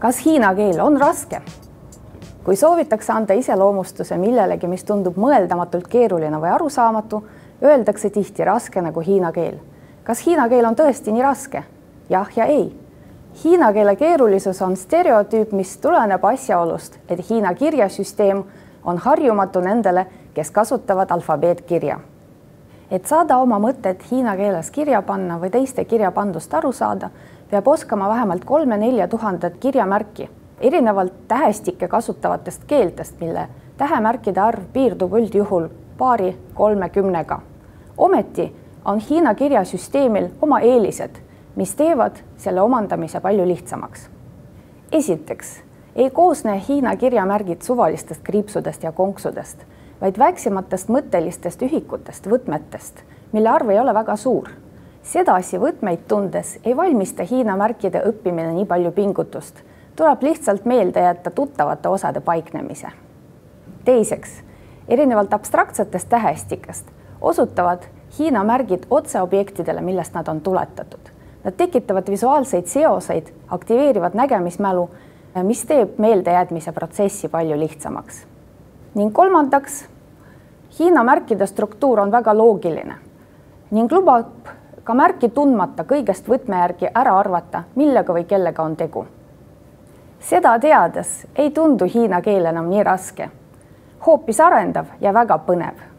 Kas hiina keel on raske? Kui soovitakse anda iseloomustuse millelegi, mis tundub mõeldamatult keeruline või arusaamatu, öeldakse tihti raske nagu hiina keel. Kas hiina keel on tõesti nii raske? Jah ja ei. Hiina keele keerulisus on stereotüüp, mis tuleneb asjaolust, et hiina kirjasüsteem on harjumatu nendele, kes kasutavad alfabeetkirja. Et saada oma mõtet hiina keeles kirja panna või teiste kirjapandust aru saada, peab oskama vähemalt 3-4 tuhandet kirjamärki, erinevalt tähestikke kasutavatest keeltest, mille tähemärkide arv piirdub üldjuhul 2-30-ga. Ometi on hiina kirjasüsteemil oma eelised, mis teevad selle omandamise palju lihtsamaks. Esiteks, ei koosne hiina kirjamärgid suvalistest kriipsudest ja konksudest, vaid väiksematest mõttelistest ühikutest, võtmetest, mille arv ei ole väga suur. Sedasi võtmeid tundes ei valmista hiina märkide õppimine nii palju pingutust. Tuleb lihtsalt meelde jätta tuttavate osade paiknemise. Teiseks, erinevalt abstraktsetest tähestikest osutavad hiina märgid otse objektidele, millest nad on tuletatud. Nad tekitavad visuaalseid seoseid, aktiveerivad nägemismälu, mis teeb meeldejäädmise protsessi palju lihtsamaks. Ning kolmandaks, hiina märkide struktuur on väga loogiline ning lubab ka märki tundmata kõigest võtme järgi ära arvata, millega või kellega on tegu. Seda teades ei tundu hiina keel enam nii raske, hoopis arendav ja väga põnev.